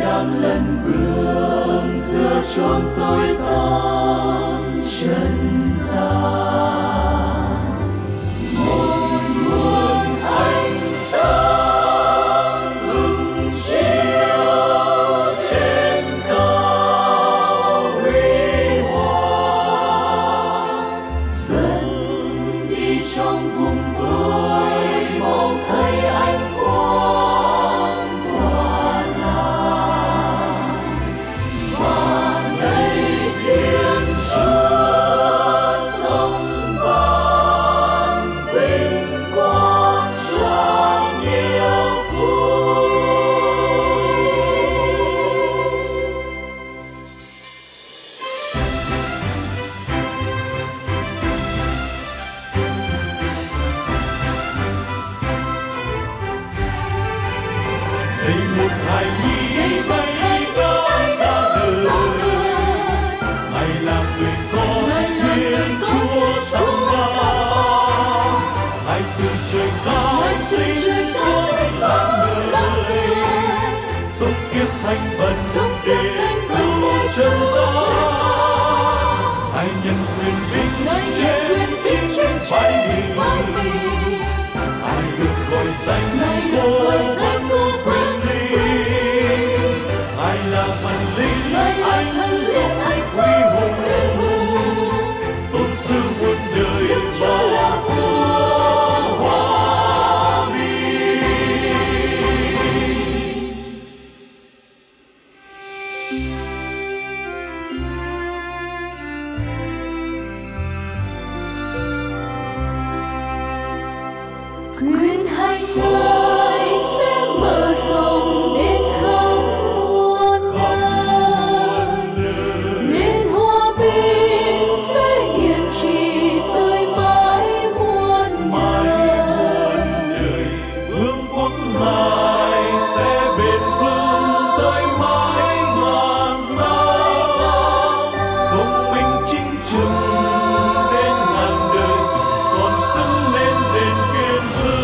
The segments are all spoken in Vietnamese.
đang lần bước giữa chốn tối tăm trần gian. Một nguồn ánh sáng bừng chiếu trên cao huy hoàng, dẫn đi trong vùng tối mong thấy ánh quang tỏa làm, và đây Thiên Chúa sống ban vinh quang trọn niềm vui. Đây một hài nhi bay đã ra đời, Ngài là người con Thiên Chúa trong ta. Ngài từ trời cao sinh xuống dáng người, sống kiếp thanh bần để cứu chân gian. Ngài nhận quyền vinh trên chính vai mình, Ngài được gọi danh vô vân quyền linh. Ngài là thần linh anh dũng huy hùng, tôn sư muôn đời và vua hòa bình. Quyền hành Ngài sẽ mở rộng đến khắp muôn nơi, nên hòa bình sẽ hiện trị tới mãi muôn đời. Vương quốc Ngài sẽ bền vững tới mãi ngàn năm, công minh chính trực đến ngàn đời, còn xứng lên đền kiên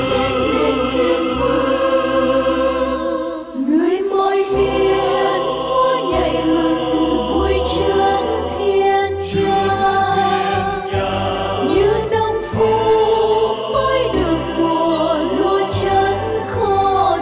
Người mọi miền múa nhảy mừng vui trước thiên nhang, như nông phu mới được mùa lúa chân khó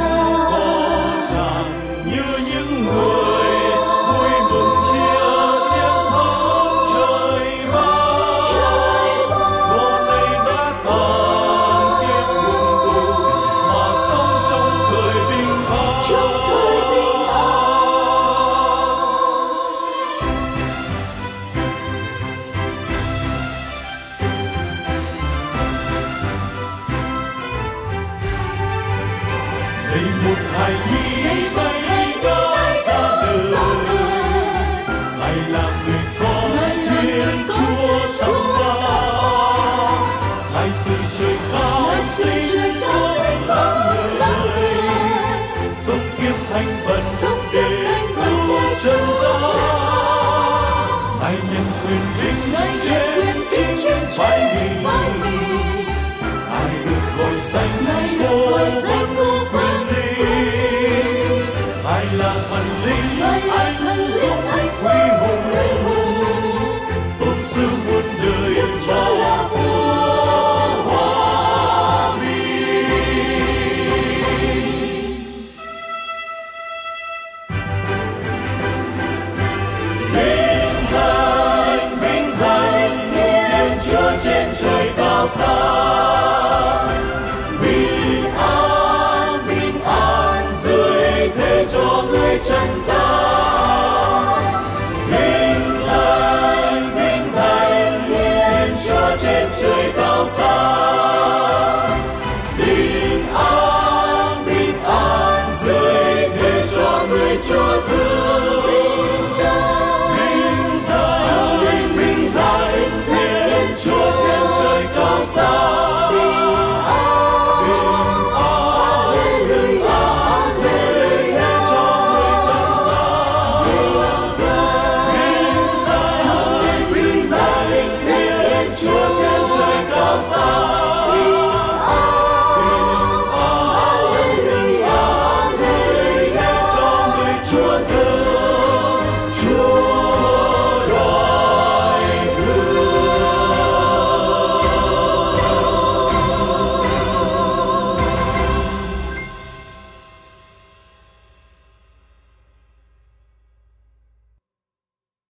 tràn. như những người vui mừng chia chiến thắng trời ban. Gió này đã tàn tiếng buồn tù, mà sống trong thời bình an. Đây một hài nhi bay đã ra đời, Ngài là người con Thiên Chúa trong ta. Ngài từ trời cao sinh xuống dáng người, sống kiếp thanh bần để cứu chân gian. Ngài nhận quyền vinh trên chính vai mình, Ngài được gọi danh vô quyền linh. Ngài là thần linh anh dũng huy hùng, tôn sư muôn đời và vua hòa bình. Vinh danh Thiên Chúa trên trời cao xa. Bình an rơi thế cho người trần gian. Vinh danh Thiên Chúa trên trời cao xa.